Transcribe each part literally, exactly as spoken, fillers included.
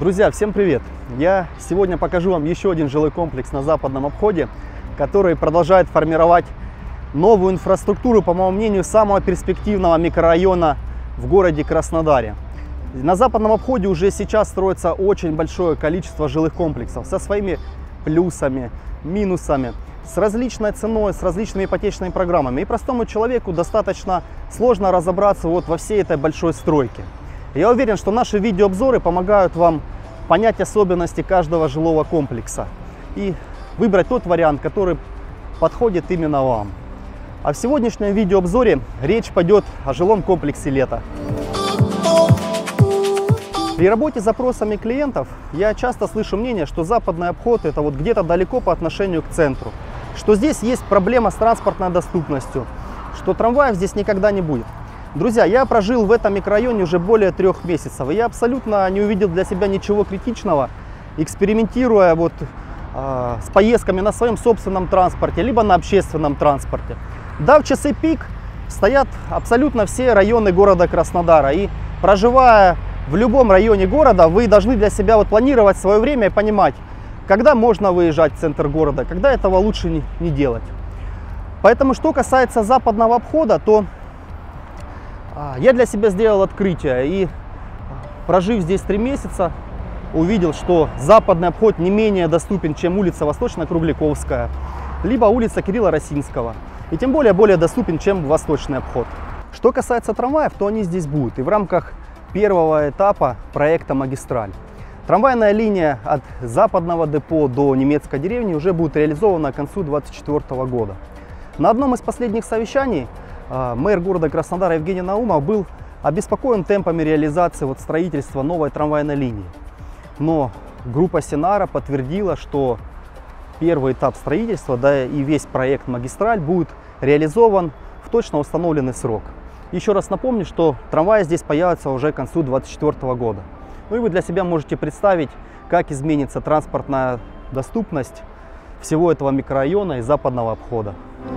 Друзья, всем привет! Я сегодня покажу вам еще один жилой комплекс на западном обходе, который продолжает формировать новую инфраструктуру, по моему мнению, самого перспективного микрорайона в городе Краснодаре. На западном обходе уже сейчас строится очень большое количество жилых комплексов со своими плюсами, минусами, с различной ценой, с различными ипотечными программами. И простому человеку достаточно сложно разобраться вот во всей этой большой стройке. Я уверен, что наши видеообзоры помогают вам понять особенности каждого жилого комплекса и выбрать тот вариант, который подходит именно вам. А в сегодняшнем видеообзоре речь пойдет о жилом комплексе «Лето». При работе с запросами клиентов я часто слышу мнение, что западный обход это вот где-то далеко по отношению к центру, что здесь есть проблема с транспортной доступностью, что трамваев здесь никогда не будет. Друзья, я прожил в этом микрорайоне уже более трех месяцев, и я абсолютно не увидел для себя ничего критичного, экспериментируя вот, э, с поездками на своем собственном транспорте, либо на общественном транспорте. Да, в часы пик стоят абсолютно все районы города Краснодара, и проживая в любом районе города, вы должны для себя вот планировать свое время и понимать, когда можно выезжать в центр города, когда этого лучше не, не делать. Поэтому, что касается западного обхода, то я для себя сделал открытие и, прожив здесь три месяца, увидел, что западный обход не менее доступен, чем улица Восточно-Кругляковская, либо улица Кирилла Росинского, и тем более более доступен, чем восточный обход. Что касается трамваев, то они здесь будут и в рамках первого этапа проекта «Магистраль». Трамвайная линия от западного депо до немецкой деревни уже будет реализована к концу две тысячи двадцать четвёртого года. На одном из последних совещаний мэр города Краснодара Евгений Наумов был обеспокоен темпами реализации вот строительства новой трамвайной линии. Но группа Синара подтвердила, что первый этап строительства, да и весь проект «Магистраль» будет реализован в точно установленный срок. Еще раз напомню, что трамваи здесь появятся уже к концу две тысячи двадцать четвёртого года. Ну и вы для себя можете представить, как изменится транспортная доступность всего этого микрорайона и западного обхода.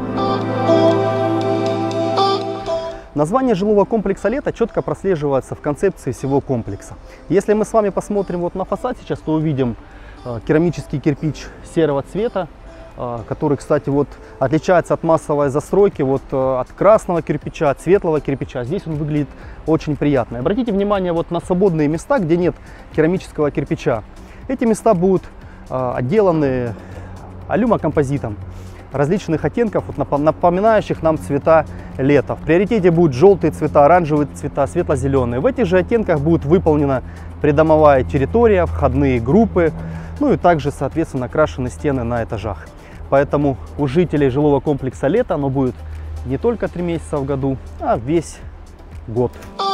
Название жилого комплекса «Лето» четко прослеживается в концепции всего комплекса. Если мы с вами посмотрим вот на фасад сейчас, то увидим э, керамический кирпич серого цвета, э, который, кстати, вот отличается от массовой застройки, вот, э, от красного кирпича, от светлого кирпича. Здесь он выглядит очень приятно. Обратите внимание вот на свободные места, где нет керамического кирпича. Эти места будут э, отделаны алюмокомпозитом различных оттенков, вот, напоминающих нам цвета лета. В приоритете будут желтые цвета, оранжевые цвета, светло-зеленые. В этих же оттенках будет выполнена придомовая территория, входные группы, ну и также, соответственно, крашены стены на этажах. Поэтому у жителей жилого комплекса «Лето» оно будет не только три месяца в году, а весь год.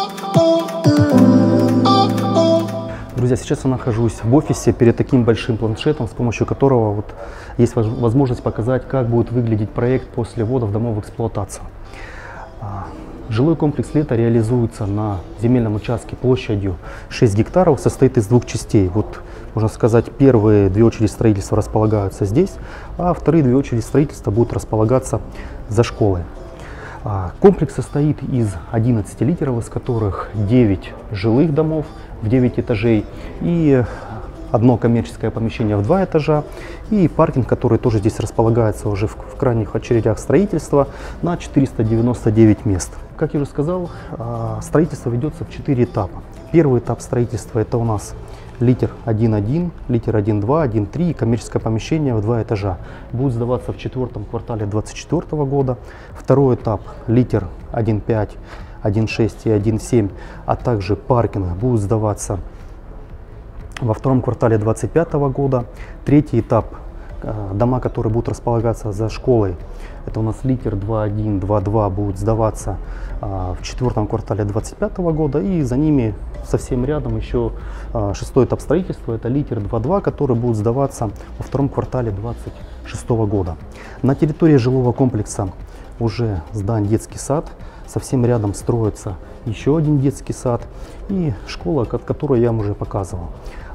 Друзья, сейчас я нахожусь в офисе перед таким большим планшетом, с помощью которого вот есть возможность показать, как будет выглядеть проект после ввода в домов в эксплуатацию. Жилой комплекс «Лето» реализуется на земельном участке площадью шесть гектаров, состоит из двух частей. Вот, можно сказать, первые две очереди строительства располагаются здесь, а вторые две очереди строительства будут располагаться за школой. Комплекс состоит из одиннадцати литеров, из которых девять жилых домов в девять этажей и одно коммерческое помещение в два этажа и паркинг, который тоже здесь располагается уже в, в крайних очередях строительства на четыреста девяносто девять мест. Как я уже сказал, строительство ведется в четыре этапа. Первый этап строительства — это у нас литер один один, литер один два, один три и коммерческое помещение в два этажа. Будет сдаваться в четвертом квартале две тысячи двадцать четвёртого года. Второй этап литер один пять, один шесть и один семь, а также паркинг будут сдаваться во втором квартале две тысячи двадцать пятого года. Третий этап, дома, которые будут располагаться за школой, это у нас литер два один, два два, будут сдаваться в четвертом квартале две тысячи двадцать пятого года, и за ними совсем рядом еще шестой этап строительства, это литер два два, который будет сдаваться во втором квартале две тысячи двадцать шестого года. На территории жилого комплекса уже сдан детский сад, совсем рядом строится еще один детский сад и школа, которую я вам уже показывал.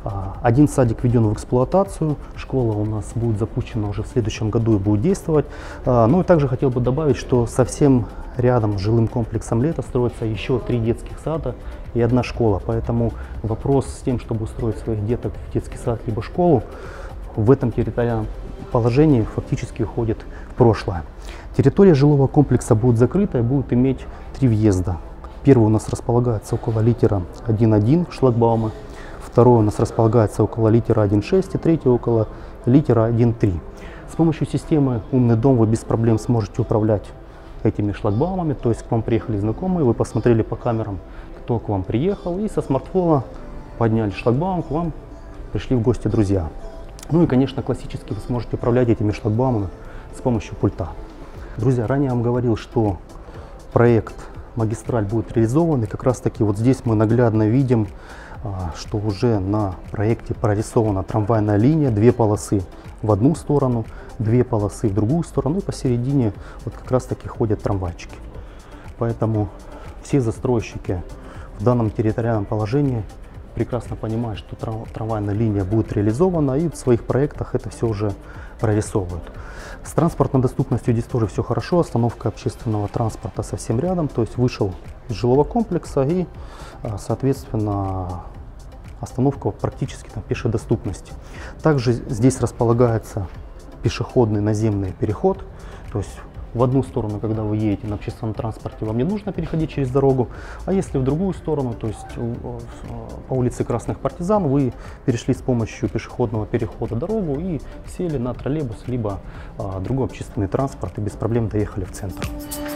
Один садик введен в эксплуатацию, школа у нас будет запущена уже в следующем году и будет действовать. Ну и также хотел бы добавить, что совсем рядом с жилым комплексом «Лето» строится еще три детских сада и одна школа. Поэтому вопрос с тем, чтобы устроить своих деток в детский сад либо школу, в этом территориальном положении фактически уходит в прошлое. Территория жилого комплекса будет закрыта и будет иметь три въезда. Первый у нас располагается около литера один один шлагбаума. Второй у нас располагается около литера один шесть и третий около литера один три. С помощью системы «Умный дом» вы без проблем сможете управлять этими шлагбаумами. То есть к вам приехали знакомые, вы посмотрели по камерам, кто к вам приехал, и со смартфона подняли шлагбаум, к вам пришли в гости друзья. Ну и, конечно, классически вы сможете управлять этими шлагбаумами с помощью пульта. Друзья, ранее я вам говорил, что проект «Магистраль» будет реализован, и как раз таки вот здесь мы наглядно видим, что уже на проекте прорисована трамвайная линия, две полосы в одну сторону, две полосы в другую сторону, и посередине вот как раз таки ходят трамвайчики. Поэтому все застройщики в данном территориальном положении прекрасно понимают, что трамвайная линия будет реализована, и в своих проектах это все уже прорисовывают. С транспортной доступностью здесь тоже все хорошо, остановка общественного транспорта совсем рядом, то есть вышел из жилого комплекса и, соответственно, остановка практически на пешей доступности. Также здесь располагается пешеходный наземный переход, то есть в одну сторону, когда вы едете на общественном транспорте, вам не нужно переходить через дорогу, а если в другую сторону, то есть по улице Красных Партизан, вы перешли с помощью пешеходного перехода дорогу и сели на троллейбус, либо а, другой общественный транспорт и без проблем доехали в центр.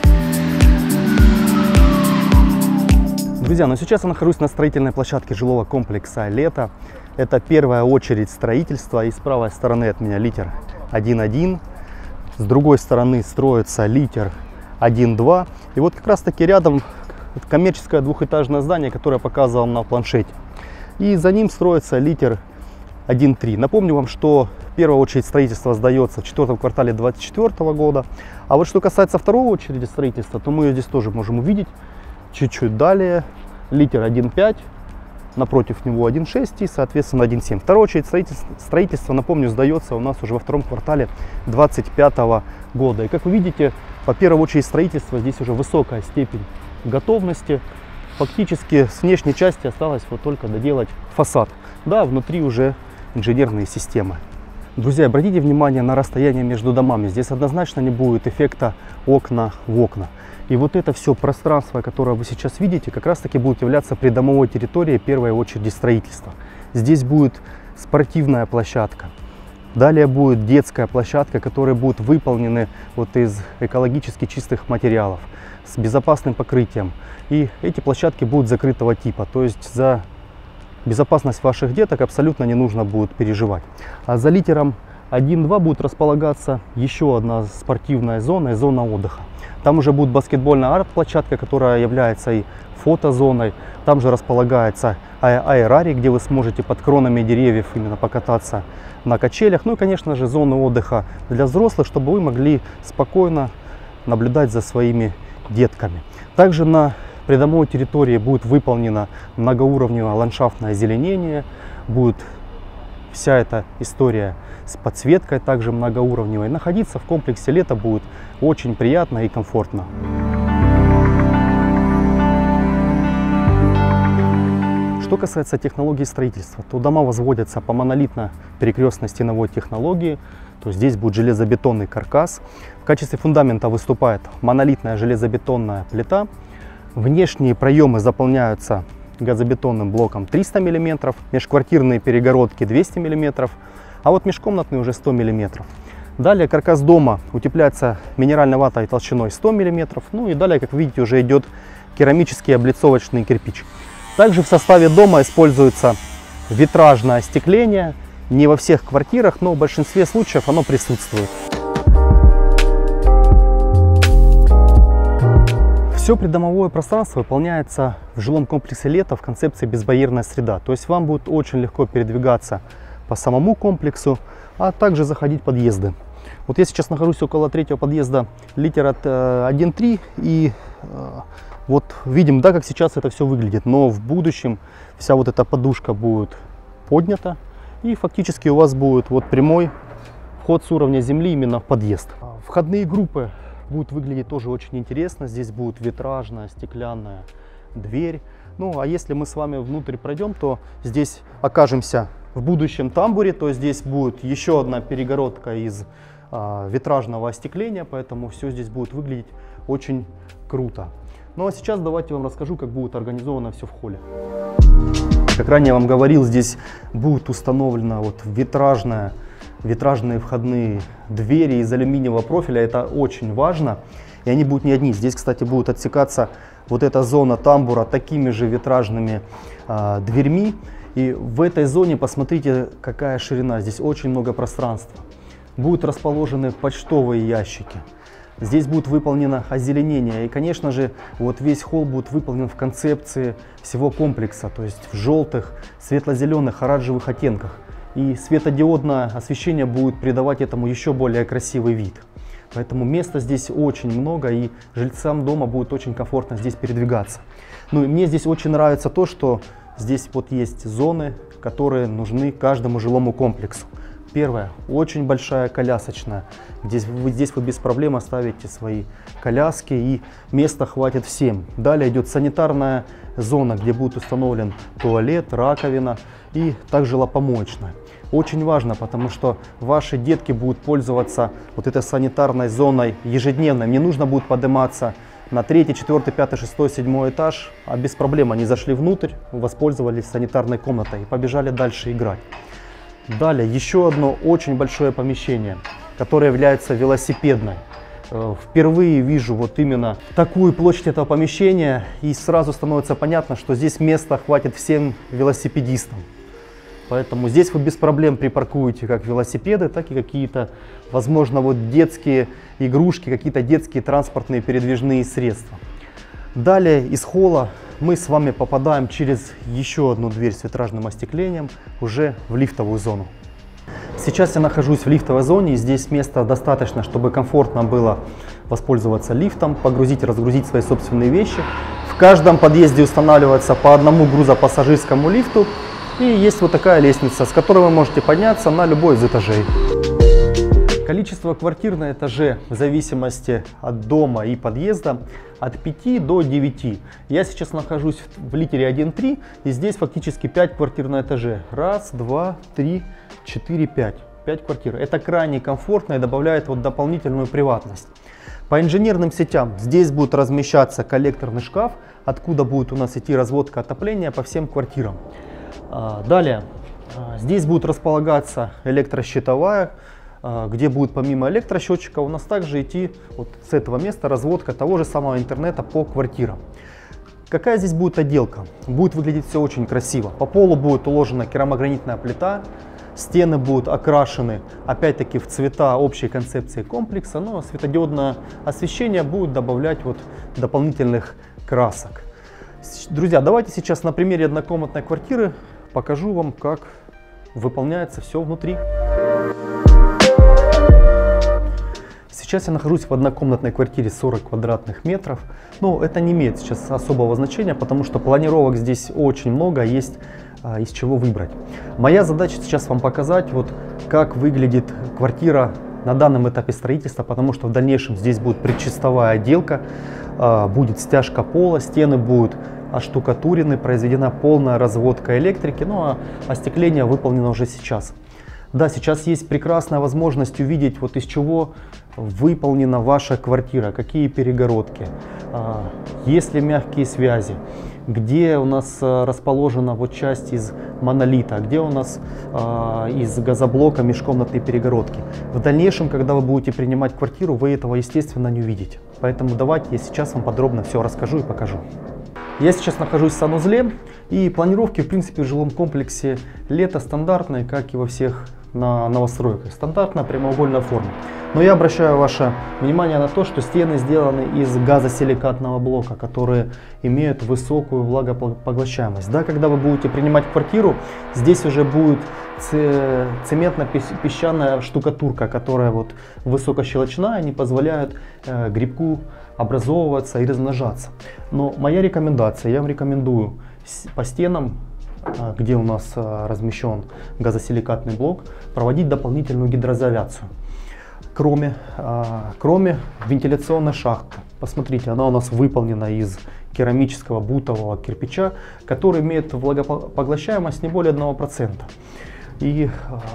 Друзья, но сейчас я нахожусь на строительной площадке жилого комплекса «Лето». Это первая очередь строительства, и с правой стороны от меня литер один один. С другой стороны строится литер один два. И вот как раз таки рядом коммерческое двухэтажное здание, которое я показывал на планшете. И за ним строится литер один три. Напомню вам, что первая очередь строительства сдается в четвертом квартале две тысячи двадцать четвёртого года. А вот что касается второй очереди строительства, то мы ее здесь тоже можем увидеть чуть-чуть далее. Литер один пять. Напротив него один шесть и, соответственно, один семь. Вторая очередь строительства, строительства, напомню, сдается у нас уже во втором квартале две тысячи двадцать пятого года. И как вы видите, по первой очереди строительства здесь уже высокая степень готовности. Фактически с внешней части осталось вот только доделать фасад. Да, внутри уже инженерные системы. Друзья, обратите внимание на расстояние между домами. Здесь однозначно не будет эффекта окна в окна. И вот это все пространство, которое вы сейчас видите, как раз таки будет являться придомовой территорией первой очереди строительства. Здесь будет спортивная площадка. Далее будет детская площадка, которая будет выполнены вот из экологически чистых материалов, с безопасным покрытием. И эти площадки будут закрытого типа, то есть за безопасность ваших деток абсолютно не нужно будет переживать. А за литером один два будет располагаться еще одна спортивная зона и зона отдыха. Там уже будет баскетбольная арт-площадка, которая является и фотозоной. Там же располагается аэрарий, где вы сможете под кронами деревьев именно покататься на качелях. Ну и, конечно же, зоны отдыха для взрослых, чтобы вы могли спокойно наблюдать за своими детками. Также на придомовой территории будет выполнено многоуровневое ландшафтное озеленение. Будет вся эта история с подсветкой также многоуровневой. Находиться в комплексе «Лето» будет очень приятно и комфортно. Что касается технологии строительства, то дома возводятся по монолитно-перекрестной стеновой технологии. То есть здесь будет железобетонный каркас. В качестве фундамента выступает монолитная железобетонная плита. Внешние проемы заполняются газобетонным блоком триста миллиметров, межквартирные перегородки двести миллиметров, а вот межкомнатные уже сто миллиметров. Далее каркас дома утепляется минеральной ватой толщиной сто миллиметров. Ну и далее, как видите, уже идет керамический облицовочный кирпич. Также в составе дома используется витражное остекление. Не во всех квартирах, но в большинстве случаев оно присутствует. Все придомовое пространство выполняется в жилом комплексе «Лето» в концепции безбарьерная среда. То есть вам будет очень легко передвигаться по самому комплексу, а также заходить в подъезды. Вот я сейчас нахожусь около третьего подъезда литер один три, и вот видим, да, как сейчас это все выглядит. Но в будущем вся вот эта подушка будет поднята. И фактически у вас будет вот прямой вход с уровня земли именно в подъезд. Входные группы будут выглядеть тоже очень интересно. Здесь будет витражная стеклянная дверь. Ну а если мы с вами внутрь пройдем, то здесь окажемся в будущем тамбуре. То здесь будет еще одна перегородка из а, витражного остекления, поэтому все здесь будет выглядеть очень круто. Ну а сейчас давайте я вам расскажу, как будет организовано все в холле. Как ранее я вам говорил, здесь будет установлена вот витражная, витражные входные двери из алюминиевого профиля. Это очень важно. И они будут не одни. Здесь, кстати, будет отсекаться вот эта зона тамбура такими же витражными а, дверьми. И в этой зоне посмотрите, какая ширина. Здесь очень много пространства. Будут расположены почтовые ящики. Здесь будет выполнено озеленение. И, конечно же, вот весь холл будет выполнен в концепции всего комплекса. То есть в желтых, светло-зеленых, оранжевых оттенках. И светодиодное освещение будет придавать этому еще более красивый вид. Поэтому места здесь очень много, и жильцам дома будет очень комфортно здесь передвигаться. Ну и мне здесь очень нравится то, что здесь вот есть зоны, которые нужны каждому жилому комплексу. Первое, очень большая колясочная. Здесь вы, здесь вы без проблем оставите свои коляски, и места хватит всем. Далее идет санитарная зона, где будет установлен туалет, раковина и также лапомоечная. Очень важно, потому что ваши детки будут пользоваться вот этой санитарной зоной ежедневно. Не нужно будет подниматься на третий, четвертый, пятый, шестой, седьмой этаж, а без проблем они зашли внутрь, воспользовались санитарной комнатой и побежали дальше играть. Далее еще одно очень большое помещение, которое является велосипедной. Впервые вижу вот именно такую площадь этого помещения, и сразу становится понятно, что здесь места хватит всем велосипедистам. Поэтому здесь вы без проблем припаркуете как велосипеды, так и какие-то, возможно, вот детские игрушки, какие-то детские транспортные передвижные средства. Далее из холла мы с вами попадаем через еще одну дверь с витражным остеклением уже в лифтовую зону. Сейчас я нахожусь в лифтовой зоне, и здесь места достаточно, чтобы комфортно было воспользоваться лифтом, погрузить и разгрузить свои собственные вещи. В каждом подъезде устанавливается по одному грузопассажирскому лифту, и есть вот такая лестница, с которой вы можете подняться на любой из этажей. Количество квартир на этаже в зависимости от дома и подъезда от пяти до девяти. Я сейчас нахожусь в литере один три, и здесь фактически пять квартир на этаже. Раз, два, три, четыре, пять. пять квартир. Это крайне комфортно и добавляет вот дополнительную приватность. По инженерным сетям здесь будет размещаться коллекторный шкаф, откуда будет у нас идти разводка отопления по всем квартирам. Далее здесь будет располагаться электрощитовая, где будет помимо электросчетчика у нас также идти вот с этого места разводка того же самого интернета по квартирам. Какая здесь будет отделка? Будет выглядеть все очень красиво. По полу будет уложена керамогранитная плита, стены будут окрашены опять-таки в цвета общей концепции комплекса, но светодиодное освещение будет добавлять вот дополнительных красок. Друзья, давайте сейчас на примере однокомнатной квартиры покажу вам, как выполняется все внутри. Сейчас я нахожусь в однокомнатной квартире сорок квадратных метров, но это не имеет сейчас особого значения, потому что планировок здесь очень много, есть а, из чего выбрать. Моя задача сейчас вам показать, вот, как выглядит квартира на данном этапе строительства, потому что в дальнейшем здесь будет предчистовая отделка, а, будет стяжка пола, стены будут оштукатурены, произведена полная разводка электрики, ну а остекление выполнено уже сейчас. Да, сейчас есть прекрасная возможность увидеть, вот из чего выполнена ваша квартира, какие перегородки, есть ли мягкие связи, где у нас расположена вот часть из монолита, где у нас из газоблока межкомнатные перегородки. В дальнейшем, когда вы будете принимать квартиру, вы этого, естественно, не увидите. Поэтому давайте я сейчас вам подробно все расскажу и покажу. Я сейчас нахожусь в санузле, и планировки, в принципе, в жилом комплексе лето стандартные, как и во всех на новостройках. Стандартная прямоугольная форма. Но я обращаю ваше внимание на то, что стены сделаны из газосиликатного блока, которые имеют высокую влагопоглощаемость. Да, когда вы будете принимать квартиру, здесь уже будет цементно-песчаная штукатурка, которая вот высокощелочная, не позволяет э, грибку образовываться и размножаться. Но моя рекомендация, я вам рекомендую по стенам где у нас размещен газосиликатный блок, проводить дополнительную гидроизоляцию. Кроме, кроме вентиляционной шахты. Посмотрите, она у нас выполнена из керамического бутового кирпича, который имеет влагопоглощаемость не более одного процента. И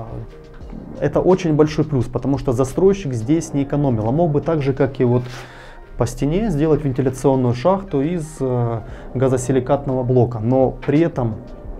это очень большой плюс, потому что застройщик здесь не экономил. А мог бы так же, как и вот по стене, сделать вентиляционную шахту из газосиликатного блока. Но при этом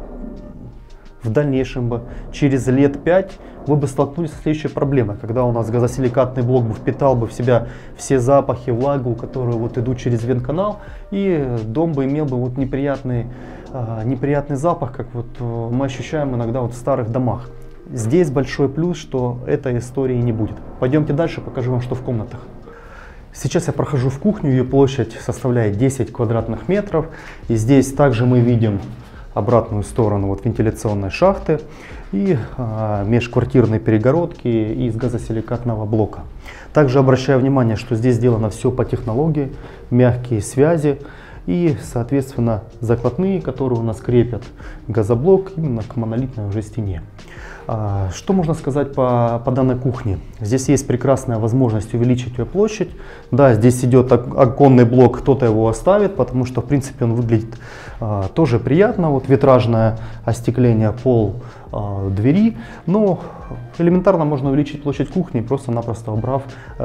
в дальнейшем бы, через лет пять, вы бы столкнулись с следующей проблемой, когда у нас газосиликатный блок бы впитал бы в себя все запахи, влагу, которые вот идут через вентканал, и дом бы имел бы вот неприятный, э, неприятный запах, как вот э, мы ощущаем иногда вот в старых домах. Здесь большой плюс, что этой истории не будет. Пойдемте дальше, покажу вам, что в комнатах. Сейчас я прохожу в кухню, ее площадь составляет десять квадратных метров, и здесь также мы видим обратную сторону вот вентиляционной шахты и а, межквартирной перегородки из газосиликатного блока. Также обращаю внимание, что здесь сделано все по технологии, мягкие связи и, соответственно, закладные, которые у нас крепят газоблок именно к монолитной уже стене. А, что можно сказать по, по данной кухне? Здесь есть прекрасная возможность увеличить ее площадь. Да, здесь идет оконный блок, кто-то его оставит, потому что в принципе он выглядит а, тоже приятно. Вот витражное остекление, пол а, двери. Но элементарно можно увеличить площадь кухни, просто-напросто убрав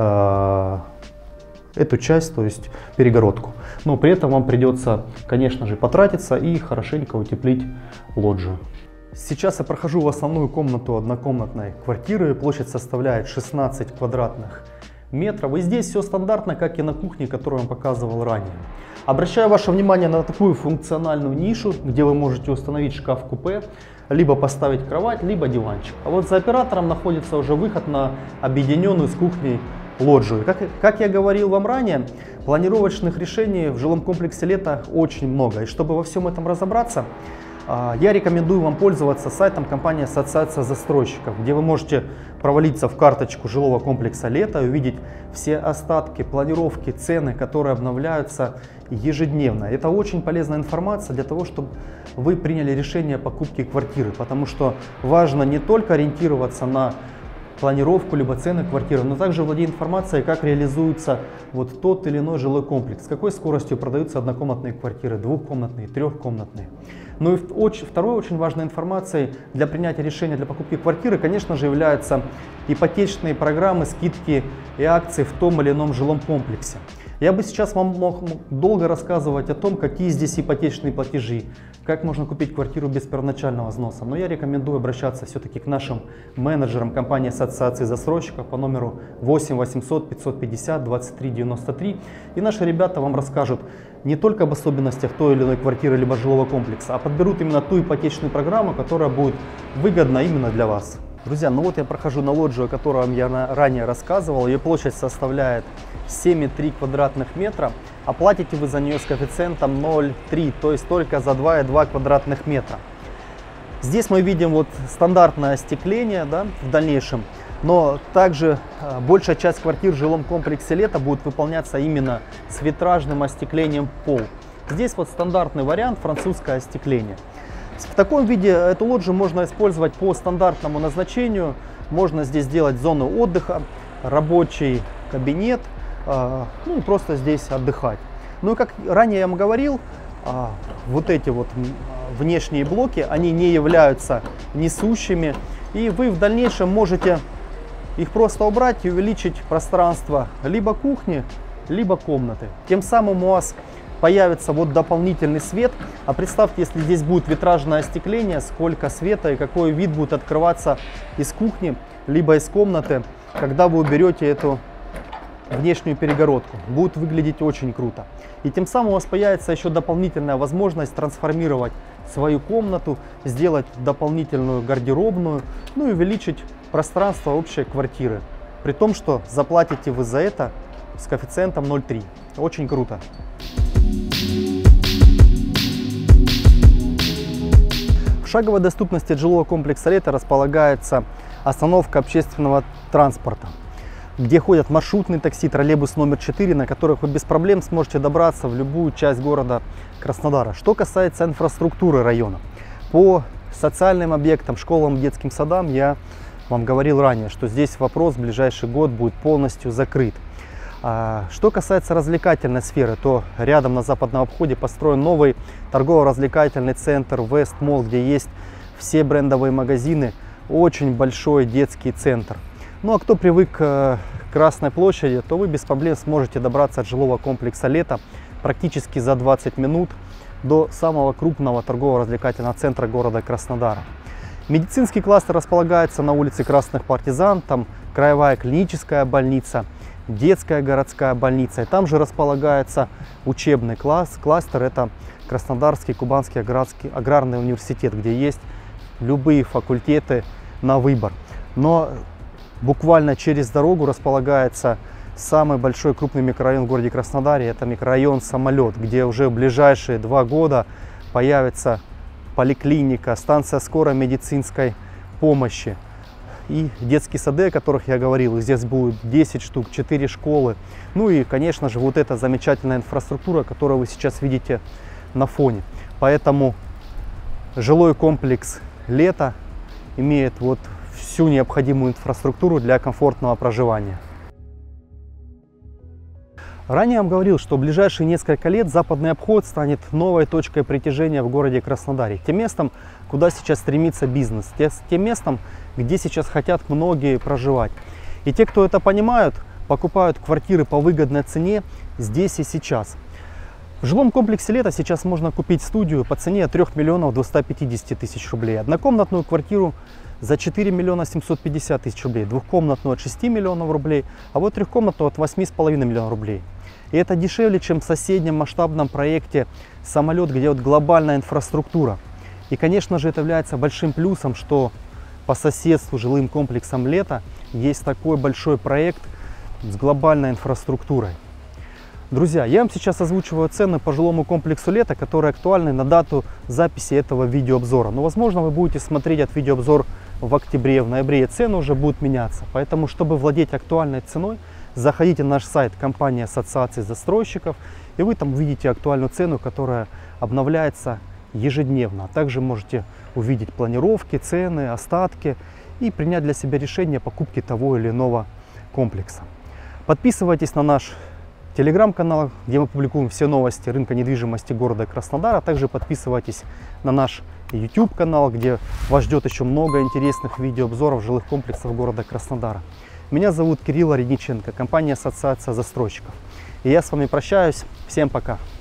а, эту часть, то есть перегородку. Но при этом вам придется, конечно же, потратиться и хорошенько утеплить лоджию. Сейчас я прохожу в основную комнату однокомнатной квартиры. Площадь составляет шестнадцать квадратных метров. И здесь все стандартно, как и на кухне, которую я вам показывал ранее. Обращаю ваше внимание на такую функциональную нишу, где вы можете установить шкаф-купе, либо поставить кровать, либо диванчик. А вот за оператором находится уже выход на объединенную с кухней лоджию. Как, как я говорил вам ранее, планировочных решений в жилом комплексе «Лето» очень много. И чтобы во всем этом разобраться, я рекомендую вам пользоваться сайтом компании «Ассоциация застройщиков», где вы можете провалиться в карточку жилого комплекса «Лето» и увидеть все остатки, планировки, цены, которые обновляются ежедневно. Это очень полезная информация для того, чтобы вы приняли решение о покупке квартиры, потому что важно не только ориентироваться на планировку либо цены квартиры, но также владеть информацией, как реализуется вот тот или иной жилой комплекс, с какой скоростью продаются однокомнатные квартиры, двухкомнатные, трехкомнатные. Ну и очень, второй очень важной информацией для принятия решения для покупки квартиры, конечно же, являются ипотечные программы, скидки и акции в том или ином жилом комплексе. Я бы сейчас вам мог долго рассказывать о том, какие здесь ипотечные платежи, как можно купить квартиру без первоначального взноса. Но я рекомендую обращаться все-таки к нашим менеджерам компании Ассоциации застройщиков по номеру восемь восемьсот пятьсот пятьдесят двадцать три девяносто три. И наши ребята вам расскажут не только об особенностях той или иной квартиры либо жилого комплекса, а подберут именно ту ипотечную программу, которая будет выгодна именно для вас. Друзья, ну вот я прохожу на лоджию, о которой вам я ранее рассказывал. Ее площадь составляет семь и три квадратных метра, а платите вы за нее с коэффициентом ноль целых три, то есть только за два и два квадратных метра. Здесь мы видим вот стандартное остекление, да, в дальнейшем, но также э, большая часть квартир в жилом комплексе «Лето» будет выполняться именно с витражным остеклением пол. Здесь вот стандартный вариант, французское остекление. В таком виде эту лоджию можно использовать по стандартному назначению. Можно здесь сделать зону отдыха, рабочий кабинет, э, ну и просто здесь отдыхать. Ну и как ранее я вам говорил, э, вот эти вот внешние блоки, они не являются несущими. И вы в дальнейшем можете их просто убрать и увеличить пространство либо кухни, либо комнаты. Тем самым у вас появится вот дополнительный свет. А представьте, если здесь будет витражное остекление, сколько света и какой вид будет открываться из кухни, либо из комнаты, когда вы уберете эту внешнюю перегородку. Будет выглядеть очень круто. И тем самым у вас появится еще дополнительная возможность трансформировать свою комнату, сделать дополнительную гардеробную, ну и увеличить пространство общей квартиры. При том, что заплатите вы за это с коэффициентом ноль целых три. Очень круто. В шаговой доступности от жилого комплекса «Лето» располагается остановка общественного транспорта, где ходят маршрутные такси, троллейбус номер четыре, на которых вы без проблем сможете добраться в любую часть города Краснодара. Что касается инфраструктуры района, По социальным объектам, школам, детским садам я вам говорил ранее, что здесь вопрос в ближайший год будет полностью закрыт. Что касается развлекательной сферы, то рядом на западном обходе построен новый торгово-развлекательный центр West Mall, где есть все брендовые магазины, очень большой детский центр. Ну а кто привык к Красной площади, то вы без проблем сможете добраться от жилого комплекса «Лето» практически за двадцать минут до самого крупного торгово-развлекательного центра города Краснодара. Медицинский кластер располагается на улице Красных Партизан, там краевая клиническая больница, детская городская больница, и там же располагается учебный класс, кластер, это Краснодарский Кубанский аграрский, аграрный университет, где есть любые факультеты на выбор. Но буквально через дорогу располагается самый большой крупный микрорайон в городе Краснодаре, это микрорайон Самолет, где уже в ближайшие два года появится поликлиника, станция скорой медицинской помощи и детские сады, о которых я говорил. Здесь будет десять штук, четыре школы. Ну и, конечно же, вот эта замечательная инфраструктура, которую вы сейчас видите на фоне. Поэтому жилой комплекс «Лето» имеет вот всю необходимую инфраструктуру для комфортного проживания. Ранее я вам говорил, что в ближайшие несколько лет западный обход станет новой точкой притяжения в городе Краснодаре. Тем местом, куда сейчас стремится бизнес, тем местом, где сейчас хотят многие проживать. И те, кто это понимают, покупают квартиры по выгодной цене здесь и сейчас. В жилом комплексе «Лето» сейчас можно купить студию по цене от трёх миллионов до ста пятидесяти тысяч рублей, однокомнатную квартиру за четыре миллиона семьсот пятьдесят тысяч рублей, двухкомнатную от шести миллионов рублей, а вот трехкомнатную от восьми с половиной миллионов рублей. И это дешевле, чем в соседнем масштабном проекте «Самолет», где вот глобальная инфраструктура. И, конечно же, это является большим плюсом, что по соседству с жилым комплексом «Лето» есть такой большой проект с глобальной инфраструктурой. Друзья, я вам сейчас озвучиваю цены по жилому комплексу «Лето», которые актуальны на дату записи этого видеообзора. Но, возможно, вы будете смотреть этот видеообзор в октябре, в ноябре, и цены уже будут меняться. Поэтому, чтобы владеть актуальной ценой, заходите на наш сайт компании Ассоциации застройщиков, и вы там увидите актуальную цену, которая обновляется ежедневно. Также можете увидеть планировки, цены, остатки и принять для себя решение о покупке того или иного комплекса. Подписывайтесь на наш телеграм-канал, где мы публикуем все новости рынка недвижимости города Краснодара. Также подписывайтесь на наш YouTube канал, где вас ждет еще много интересных видеообзоров жилых комплексов города Краснодара. Меня зовут Кирилл Оредниченко, компания Ассоциация застройщиков. И я с вами прощаюсь. Всем пока!